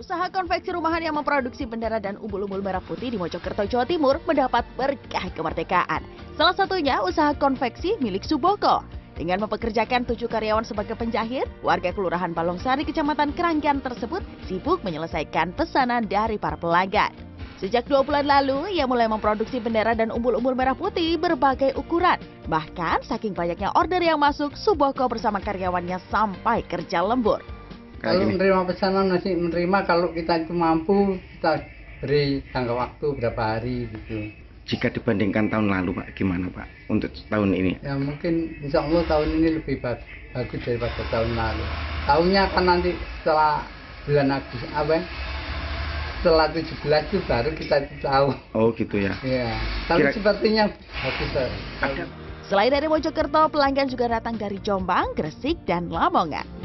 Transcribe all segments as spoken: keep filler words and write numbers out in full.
Usaha konveksi rumahan yang memproduksi bendera dan umbul-umbul merah putih di Mojokerto, Jawa Timur mendapat berkah kemerdekaan. Salah satunya usaha konveksi milik Suboko. Dengan mempekerjakan tujuh karyawan sebagai penjahit, warga Kelurahan Balongsari, Kecamatan Keranggan tersebut sibuk menyelesaikan pesanan dari para pelanggan. Sejak dua bulan lalu, ia mulai memproduksi bendera dan umbul-umbul merah putih berbagai ukuran. Bahkan, saking banyaknya order yang masuk, Suboko bersama karyawannya sampai kerja lembur. Kalau menerima pesanan masih menerima, kalau kita itu mampu, kita beri jangka waktu berapa hari gitu. Jika dibandingkan tahun lalu Pak, gimana Pak untuk tahun ini? Ya mungkin insya Allah tahun ini lebih bagus daripada tahun lalu. Tahunnya kan nanti setelah bulan Agustus, apa ya? Setelah tujuh belas itu baru kita itu tahu. Oh gitu ya? Iya, tapi Kira... sepertinya bagus. Ada. Selain dari Mojokerto, pelanggan juga datang dari Jombang, Gresik, dan Lamongan.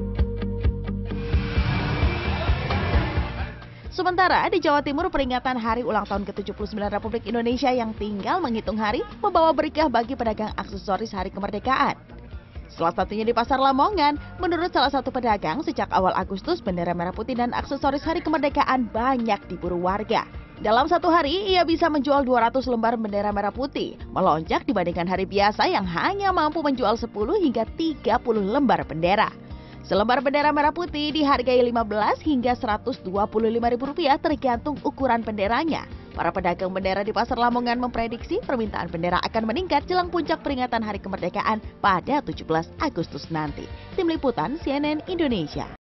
Sementara di Jawa Timur, peringatan hari ulang tahun ke tujuh puluh sembilan Republik Indonesia yang tinggal menghitung hari membawa berkah bagi pedagang aksesoris hari kemerdekaan. Salah satunya di Pasar Lamongan, menurut salah satu pedagang, sejak awal Agustus bendera merah putih dan aksesoris hari kemerdekaan banyak diburu warga. Dalam satu hari, ia bisa menjual dua ratus lembar bendera merah putih, melonjak dibandingkan hari biasa yang hanya mampu menjual sepuluh hingga tiga puluh lembar bendera. Selembar bendera merah putih dihargai lima belas hingga seratus dua puluh lima ribu rupiah tergantung ukuran benderanya. Para pedagang bendera di Pasar Lamongan memprediksi permintaan bendera akan meningkat jelang puncak peringatan Hari Kemerdekaan pada tujuh belas Agustus nanti. Tim Liputan C N N Indonesia.